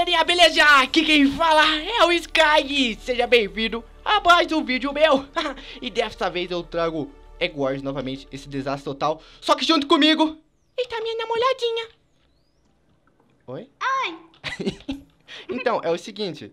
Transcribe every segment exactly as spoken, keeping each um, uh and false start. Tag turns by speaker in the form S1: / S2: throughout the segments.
S1: galerinha, beleza? Aqui quem fala é o Sky. Seja bem-vindo a mais um vídeo meu. E dessa vez eu trago Egg Wars novamente, esse desastre total. Só que junto comigo está minha namoradinha. Oi?
S2: Oi.
S1: Então, é o seguinte.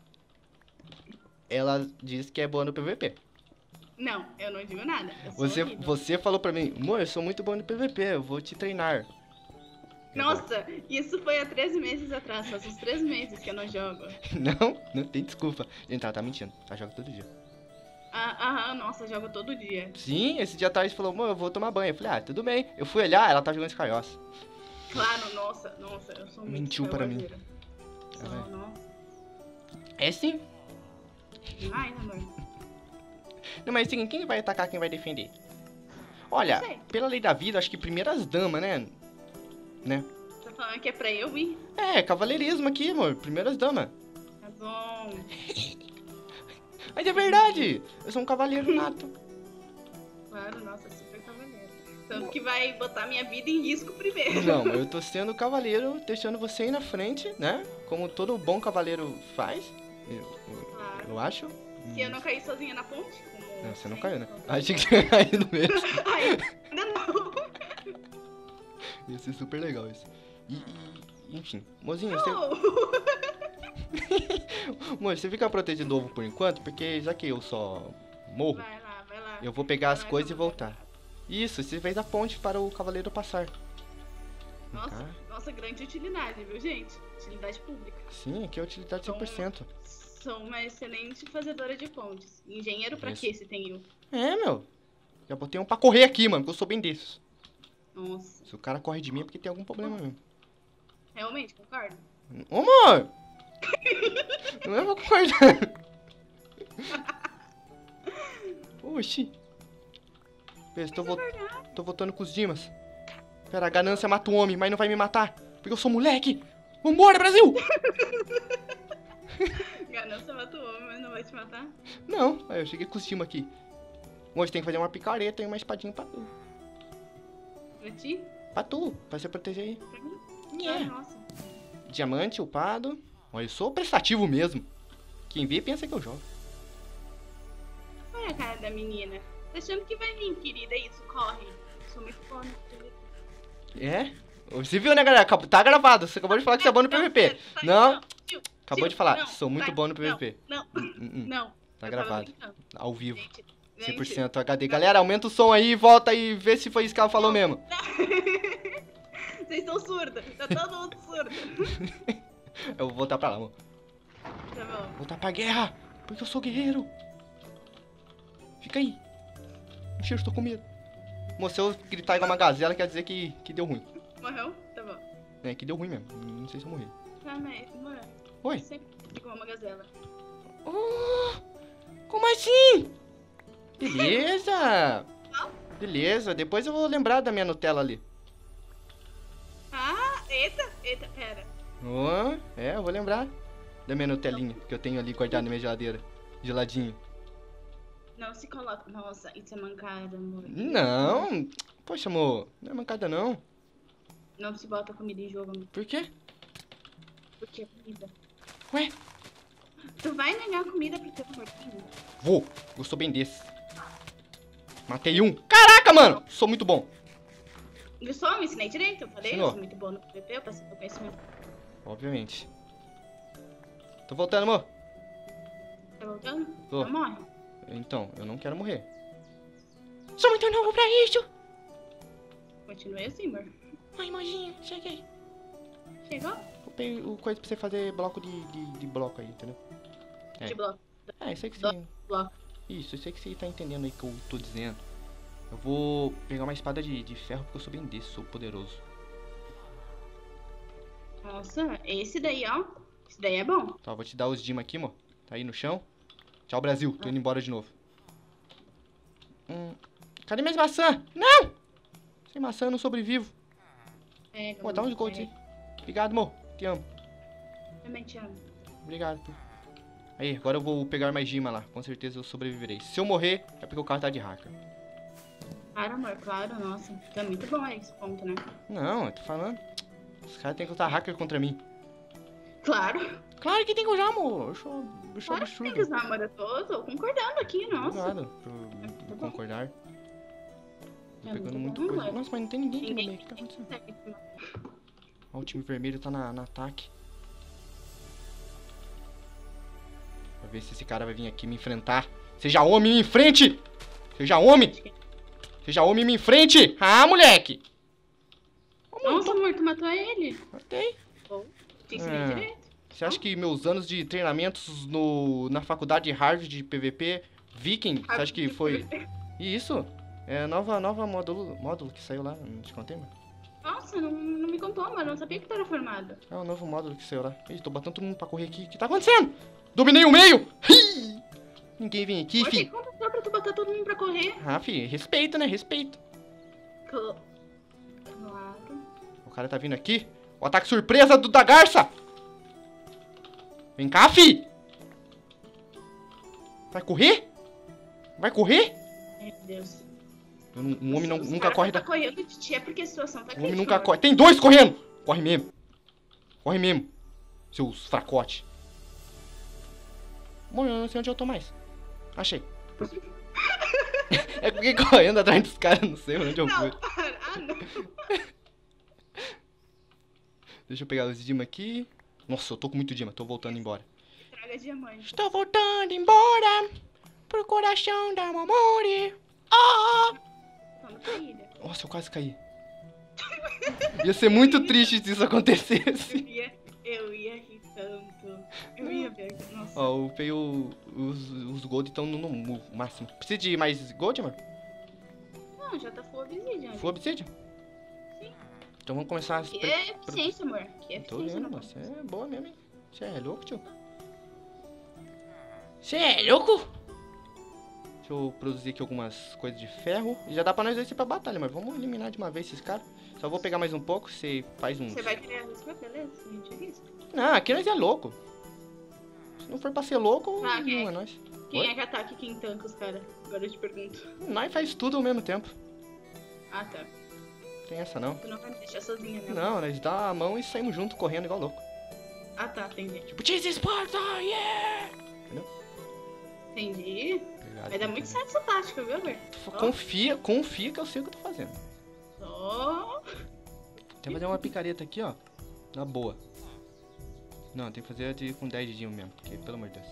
S1: Ela diz que é boa no P V P.
S2: Não, eu não digo nada. Eu sou
S1: Você,
S2: horrível.
S1: você falou pra mim, amor, eu sou muito bom no P V P, eu vou te treinar.
S2: Nossa, isso foi há treze meses atrás. Faz uns três meses que eu não jogo.
S1: Não, não tem desculpa. Gente, ela tá mentindo. Ela joga todo dia.
S2: Ah, aham, nossa, eu jogo todo dia.
S1: Sim, esse dia atrás falou, amor, eu vou tomar banho. Eu falei, ah, tudo bem. Eu fui olhar, ela tá jogando Skyos.
S2: Claro, nossa, nossa, eu sou muito
S1: Mentiu para mim.
S2: Sou,
S1: Ah,
S2: nossa.
S1: É sim.
S2: Ai, amor.
S1: Não, mas assim, quem vai atacar, quem vai defender? Olha,
S2: Não sei.
S1: pela lei da vida, acho que primeiras damas, né? Né?
S2: Tá falando que é pra eu ir?
S1: É, cavaleirismo aqui, amor. Primeiras damas.
S2: Tá bom.
S1: Mas é verdade. Eu sou um cavaleiro nato.
S2: Claro, nossa, super cavaleiro. Tanto que vai botar minha vida em risco primeiro.
S1: Não, eu tô sendo cavaleiro, deixando você aí na frente, né? Como todo bom cavaleiro faz. Eu, eu,
S2: Claro.
S1: eu acho.
S2: Se eu não cair sozinha na ponte, como...
S1: Não, você não
S2: sempre,
S1: caiu, né?
S2: então-
S1: Achei que tinha caído mesmo.
S2: Ai, ainda não.
S1: Ia ser super legal isso. E, e enfim, mozinho, você...
S2: Oh.
S1: Moço, você fica protegendo o ovo por enquanto, porque já que eu só morro,
S2: Vai lá, vai lá.
S1: eu vou pegar as
S2: Vai lá,
S1: coisas e
S2: cavaleiro.
S1: voltar. Isso, você fez a ponte para o cavaleiro passar.
S2: Nossa,
S1: Tá?
S2: nossa, grande utilidade, viu, gente? Utilidade pública.
S1: Sim, aqui é utilidade cem por cento.
S2: Sou uma excelente fazedora de pontes. Engenheiro pra
S1: Isso.
S2: quê se tem eu?
S1: É, meu. Já botei um pra correr aqui, mano, porque eu sou bem desses.
S2: Nossa,
S1: Se o cara corre de mim é porque tem algum problema mesmo.
S2: realmente, concordo?
S1: Ô, amor! Não é pra concordar. Oxi. Pera, tô, vo tô voltando com os Dimas. Pera, a ganância mata o homem, mas não vai me matar. Porque eu sou moleque. Vambora, Brasil!
S2: Ganância mata o homem, mas não vai te matar?
S1: Não, aí eu cheguei com os Dimas aqui. Hoje tem que fazer uma picareta e uma espadinha pra tu.
S2: Pra ti?
S1: Pra tu, pra você proteger aí.
S2: Pra mim?
S1: É.
S2: Ah, nossa.
S1: Diamante, upado. Olha, eu sou prestativo mesmo. Quem vê pensa que eu jogo.
S2: Olha a cara da menina. Tá achando que vai vir, querida? Isso, corre. Sou muito boa no P V P.
S1: É? Você viu, né, galera? Acabou- Tá gravado. Você acabou de falar que você é bom no P V P.
S2: pera, sai,
S1: Não,
S2: tio,
S1: acabou
S2: tio,
S1: de falar.
S2: não,
S1: Sou muito
S2: vai,
S1: bom no P V P.
S2: Não,
S1: Hum, hum, hum.
S2: não.
S1: Tá
S2: eu tava
S1: gravado.
S2: brincando.
S1: Ao vivo.
S2: Gente,
S1: cem por
S2: gente,
S1: cento H D. Galera, aumenta o som aí e volta e vê se foi isso que ela falou mesmo.
S2: Vocês estão surdos. Tá todo mundo surdo.
S1: Eu vou voltar pra lá, amor.
S2: Tá bom.
S1: Voltar pra guerra. Porque eu sou guerreiro. Fica aí. Cheiro, tô com medo. Moço, se eu gritar igual uma gazela, quer dizer que, que deu ruim.
S2: Morreu? Tá bom.
S1: É, que deu ruim mesmo. Não sei se eu morri.
S2: Tá, mas, mano,
S1: Oi?
S2: sempre igual uma gazela.
S1: Oh, como assim? Beleza. Beleza, depois eu vou lembrar da minha Nutella ali.
S2: Ah, eita, eita, pera.
S1: Oh, é, eu vou lembrar da minha Nutelinha que eu tenho ali guardada na minha geladeira. Geladinho.
S2: Não se coloca. Nossa, isso é mancada, amor.
S1: Não. Poxa, amor. Não é mancada, não.
S2: Não se bota comida em jogo, amor.
S1: Por quê?
S2: Porque é comida.
S1: Ué?
S2: Tu vai negar comida pro teu porquinho?
S1: Vou. Eu sou bem desse. Matei um. Caraca, mano. Sou muito bom.
S2: Eu só me ensinei direito, eu falei,
S1: Ensinou.
S2: eu sou muito boa no P V P, eu passei meu conhecimento.
S1: Obviamente. Tô voltando, amor.
S2: Tá voltando?
S1: Tô.
S2: Não morre.
S1: Então, eu não quero morrer. Sou muito novo pra isso.
S2: Continue assim, amor.
S1: Ai, imagina. Cheguei.
S2: Chegou?
S1: Comprei o coisa pra você fazer bloco de, de, de bloco aí, entendeu? É.
S2: De bloco.
S1: É, isso aí que
S2: Do-
S1: você...
S2: bloco.
S1: Isso, eu sei que você tá entendendo aí que eu tô dizendo. Eu vou pegar uma espada de, de ferro porque eu sou bem desse, sou poderoso.
S2: Nossa, esse daí, ó. Esse daí é bom.
S1: Tá, vou te dar os Dima aqui, amor. Tá aí no chão. Tchau, Brasil. Tô indo embora de novo. Hum, cadê minhas maçãs? Não! Sem maçã eu não sobrevivo.
S2: Pega,
S1: Pô, dá uns
S2: amor,
S1: gold aí.
S2: pega.
S1: Obrigado, amor. Te amo.
S2: Também te amo.
S1: Obrigado. Pô. Aí, agora eu vou pegar mais Dima lá. Com certeza eu sobreviverei. Se eu morrer, é porque o carro tá de hacker.
S2: Claro, amor, claro, nossa. Tá muito bom esse ponto, né?
S1: Não, eu tô falando. Os caras têm que usar hacker contra mim.
S2: Claro.
S1: Claro que tem que usar, amor. Eu sou, eu sou
S2: Claro que tem
S1: absurdo.
S2: que usar, amor. Eu tô, tô concordando aqui, nossa.
S1: Obrigado por, por concordar. Tô
S2: É
S1: pegando
S2: muito
S1: muita
S2: bom,
S1: coisa.
S2: amor.
S1: Nossa, mas não tem ninguém aqui no
S2: Ninguém
S1: meio. O que tá acontecendo?
S2: consegue te matar.
S1: Ó, o time vermelho tá na, no ataque. Pra ver se esse cara vai vir aqui me enfrentar. Seja homem, me enfrente! Seja homem! Seja homem, me enfrente! Ah, moleque!
S2: Nossa, amor, tu matou ele.
S1: Matei.
S2: Bom, te ensinei
S1: É.
S2: direito.
S1: Você acha que meus anos de treinamentos no, na faculdade de Harvard de P V P Viking, você acha que foi... Isso? É nova, nova módulo, módulo que saiu lá, não te contei, mano?
S2: Nossa, não, não me contou, mano. Não sabia que tu era formado.
S1: É o novo módulo que saiu lá. Ih, tô botando todo mundo pra correr aqui. O que tá acontecendo? Dominei o meio! Ih! Ninguém vem aqui,
S2: Oxe,
S1: fi.
S2: como dá pra tu botar todo mundo pra correr?
S1: Ah, fi, respeito, né? Respeito.
S2: Cl- Claro.
S1: O cara tá vindo aqui. O ataque surpresa do da Garça! Vem cá, fi! Vai correr? Vai correr?
S2: Meu Deus.
S1: Eu não- Um homem não,
S2: Os
S1: nunca
S2: cara
S1: corre
S2: tá
S1: da...
S2: correndo de ti, é porque a situação tá
S1: Um homem
S2: crítica,
S1: nunca
S2: amor.
S1: corre. Tem dois correndo! Corre mesmo. Corre mesmo. Seus fracote. Bom, eu não sei onde eu tô mais. Achei. É porque correndo atrás dos caras, não sei onde eu fui.
S2: Não, para. Ah, não.
S1: Deixa eu pegar os Dima aqui. Nossa, eu tô com muito Dima, tô voltando embora.
S2: Traga diamante.
S1: Estou voltando embora pro coração da Momori. Ah!
S2: Vamos pra ilha.
S1: Nossa, eu quase caí. Ia ser muito triste se isso
S2: Eu
S1: acontecesse.
S2: ia, eu ia rir tanto. Eu ia ver. Nossa.
S1: Ó, eu peguei o- os, os gold estão no, no máximo. Precisa de mais gold, amor?
S2: Não, já tá full obsidian.
S1: Full obsidian?
S2: Sim.
S1: Então vamos começar a...
S2: Que é eficiência, amor. Que é
S1: Tô
S2: eficiência,
S1: vendo,
S2: não.
S1: mas você é boa mesmo, hein? Você é louco, tio? Você é louco? Deixa eu produzir aqui algumas coisas de ferro. E já dá pra nós dois ir pra batalha, mas vamos eliminar de uma vez esses caras. Só vou pegar mais um pouco, você faz um...
S2: Você vai querer arriscar, beleza? A gente arrisca.
S1: Não, aqui nós é louco. Se não for pra ser louco,
S2: Ah,
S1: não
S2: quem
S1: é
S2: é?
S1: nós.
S2: Quem
S1: Oi?
S2: é que ataca e quem tanca os caras? Agora eu te pergunto.
S1: Nós faz tudo ao mesmo tempo.
S2: Ah, tá.
S1: Tem essa não.
S2: Tu não vai me deixar sozinha, né?
S1: Não, nós dá a mão e saímos junto correndo igual louco.
S2: Ah, tá, entendi.
S1: Tipo, Jesus Sparta, yeah!
S2: Entendi.
S1: Obrigado.
S2: Vai dar muito certo essa tática, viu, amor?
S1: Confia, confia que eu sei o que eu tô fazendo.
S2: Só.
S1: Tem que fazer uma picareta aqui, ó. Na boa. Não, tem que fazer de, com dez dedinhos mesmo, porque, pelo amor de Deus.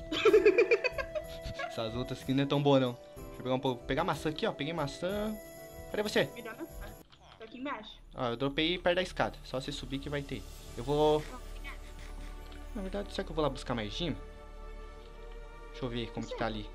S1: Essas outras aqui não é tão boa, não. Deixa eu pegar um pouco. Pegar maçã aqui, ó. Peguei maçã. Cadê você?
S2: Me dá na tá. Tá aqui embaixo.
S1: Ó, eu dropei perto da escada. Só você subir que vai ter. Eu vou... Na verdade, será que eu vou lá buscar mais gym? Deixa eu ver como que tá ali.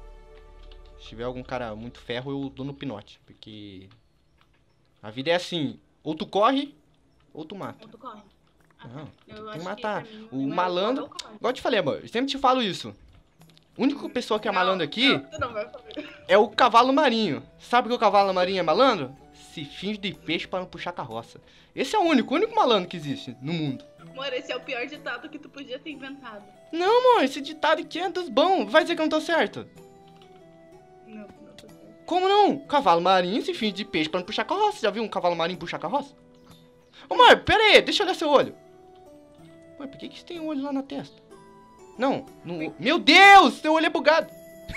S1: Se tiver algum cara muito ferro, eu dou no pinote. Porque... a vida é assim. Ou tu corre, ou tu mata.
S2: Ou tu corre. Ah,
S1: Não,
S2: tá. Eu
S1: tem
S2: acho
S1: que matar.
S2: pra mim,
S1: O
S2: não é
S1: malandro-
S2: corre ou corre.
S1: Igual eu te falei, amor. Eu sempre te falo isso. A única pessoa que é
S2: Não,
S1: malandro aqui
S2: Não, tu não vai fazer.
S1: é o cavalo marinho. Sabe por que o cavalo marinho é malandro? Se finge de peixe pra não puxar carroça. Esse é o único, o único malandro que existe no mundo.
S2: Amor, esse é o pior ditado que tu podia ter inventado.
S1: Não, amor, esse ditado aqui é dos bons. Vai dizer que eu não tô certo.
S2: Não, não tá certo.
S1: Como não? Cavalo marinho se finge de peixe pra não puxar carroça. Já viu um cavalo marinho puxar carroça? Ô, amor, pera aí, deixa eu olhar seu olho. Ué, por que que você tem um olho lá na testa? Não, no... Meu Deus, seu olho é bugado.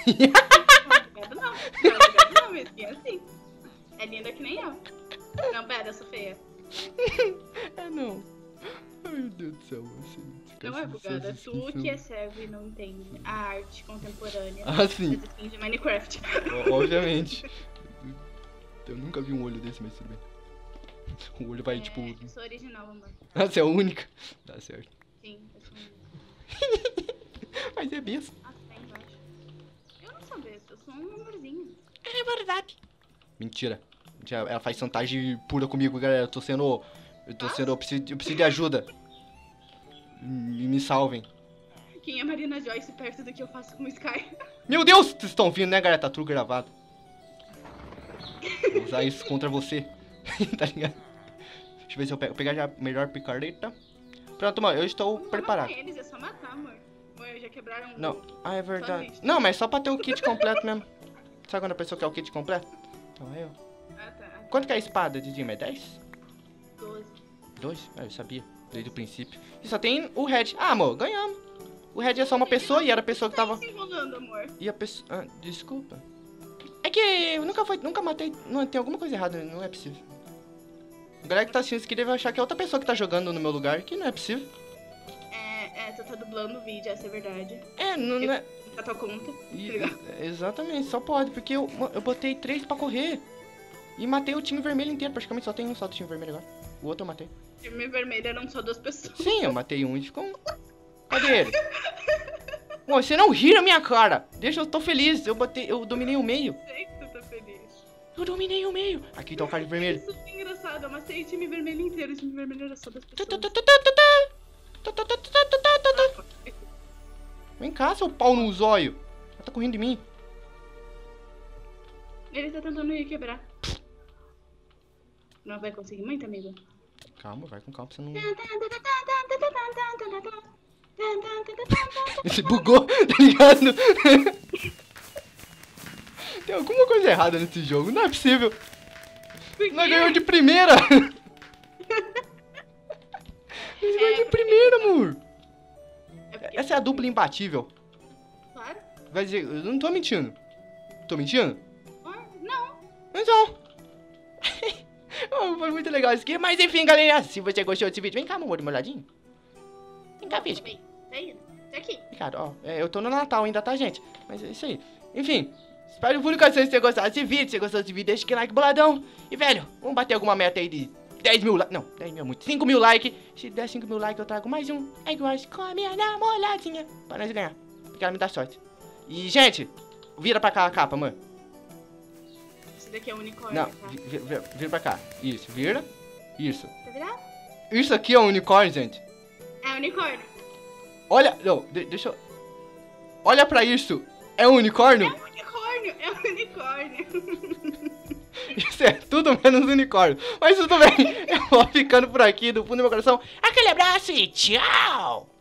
S2: Não, obrigado não. Não, obrigado não, mas é assim. É linda que nem eu. Não, pera, eu sou feia.
S1: É não. Ai, meu Deus do céu. Assim,
S2: Não é bugada, tu que é cego e não entende a arte contemporânea
S1: Ah, sim.
S2: das skins de Minecraft.
S1: O- Obviamente. Eu nunca vi um olho desse, mas tudo bem. O olho vai,
S2: É,
S1: tipo...
S2: eu sou original, amor.
S1: Ah, você é a única? Tá certo.
S2: Sim, eu sou única.
S1: Mas é besta.
S2: Ah, tu tá embaixo. Eu não sou besta, eu sou um amorzinho.
S1: É verdade. Mentira. Mentira, ela faz chantagem pura comigo, galera. Eu tô sendo... Eu tô sendo... Eu preciso, eu preciso de ajuda. Me, me salvem.
S2: Quem é Marina Joyce perto do que eu faço com o Sky?
S1: Meu Deus! Vocês estão ouvindo, né, galera? Tá tudo gravado. Vou usar isso contra você. Tá ligado? Deixa eu ver se eu pego. Vou pegar já a melhor picareta. Pronto, mano. Eu estou
S2: Não
S1: preparado.
S2: matar eles, é só matar, amor. Amor, já quebraram
S1: Não.
S2: o...
S1: Ah, é verdade.
S2: Só isso.
S1: Não, mas só pra ter o kit completo mesmo. Sabe quando a pessoa quer o kit completo? Então eu.
S2: Ah, tá.
S1: Quanto que é a espada, Didinho? É dez?
S2: doze.
S1: dois? Ah, eu sabia. Desde o princípio. E só tem o Red. Ah, amor, ganhamos. O Red é só uma pessoa e era a pessoa que tava...
S2: Tá se enrolando, amor.
S1: E a pessoa... Ah, desculpa. É que eu nunca, foi, nunca matei... Não, tem alguma coisa errada, não é possível. A galera que tá assistindo isso aqui deve achar que é outra pessoa que tá jogando no meu lugar, que não é possível.
S2: É, é, tu tá dublando o vídeo, essa é a verdade.
S1: É, não, não é...
S2: Na tua conta.
S1: E-
S2: Legal.
S1: exatamente, só pode, porque eu, eu botei três pra correr. E matei o time vermelho inteiro, praticamente só tem um só do time vermelho agora. O outro eu matei.
S2: Time vermelho eram só duas pessoas.
S1: Sim, eu matei um e ficou um. Cadê ele? Pô, você não ri na minha cara. Deixa, eu tô feliz. Eu botei, eu dominei o meio.
S2: Sei que tu tá feliz.
S1: Eu dominei o meio. Aqui tá o cara de vermelho.
S2: Isso é engraçado, eu matei o time vermelho inteiro. O time vermelho era só das
S1: Tu,
S2: pessoas.
S1: tu, tu, tu, tu, tu. Tu, tu, tu, tu, tu, tu, tu. Vem cá, seu pau no zóio. Ela tá correndo de mim.
S2: Ele tá tentando me quebrar. Não vai conseguir muito, amigo?
S1: Calma, vai com calma pra você não... Você bugou, tá ligado? Tem alguma coisa errada nesse jogo, não é possível. Nós ganhamos de primeira. Nós ganhamos de primeira, amor. Essa é a dupla imbatível.
S2: Claro.
S1: Vai dizer, eu não tô mentindo. Tô mentindo?
S2: Ah, não.
S1: Então. Oh, foi muito legal isso aqui. Mas enfim, galera, se você gostou desse vídeo, vem cá, meu amor, de molhadinho. Vem cá, bicho.
S2: Vem, tá indo. Tá aqui.
S1: Obrigado, ó. É, eu tô no Natal ainda, tá, gente? Mas é isso aí. Enfim, espero muito que vocês tenham gostado desse vídeo. Se você gostou desse vídeo, deixa aquele like boladão. E, velho, vamos bater alguma meta aí de dez mil likes. Não, dez mil é muito. cinco mil likes. Se der cinco mil likes, eu trago mais um Egg Wars com a minha namoradinha. Pra nós ganhar. Porque ela me dá sorte. E, gente, vira pra cá a capa, mano.
S2: Esse daqui é um unicórnio,
S1: Não,
S2: tá?
S1: vi- vi- vira, vira pra cá. Isso, vira. Isso.
S2: Tá virado?
S1: Isso aqui é um unicórnio, gente.
S2: É unicórnio.
S1: Olha, não, de- deixa eu... Olha pra isso. É um unicórnio?
S2: É um unicórnio. É um unicórnio.
S1: Isso é tudo menos unicórnio. Mas tudo bem. Eu vou ficando por aqui do fundo do meu coração. Aquele abraço e tchau.